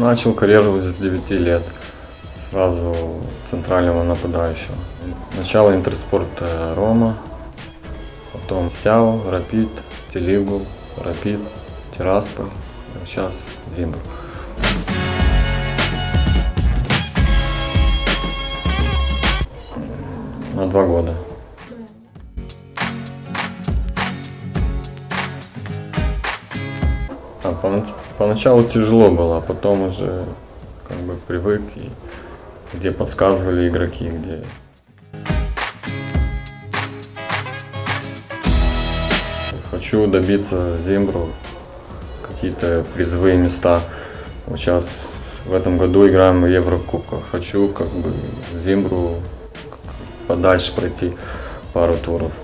Начал карьеру с 9 лет, сразу центрального нападающего. Сначала Интерспорт Рома, потом Стяу, Рапид, Телигул, Рапид, Тирасполь, сейчас Зимбру. На 2 года. Поначалу тяжело было, а потом уже как бы привык, и где подсказывали игроки, где. Хочу добиться Зимбру, какие-то призовые места. Вот сейчас в этом году играем в Еврокубках. Хочу как бы Зимбру подальше пройти пару туров.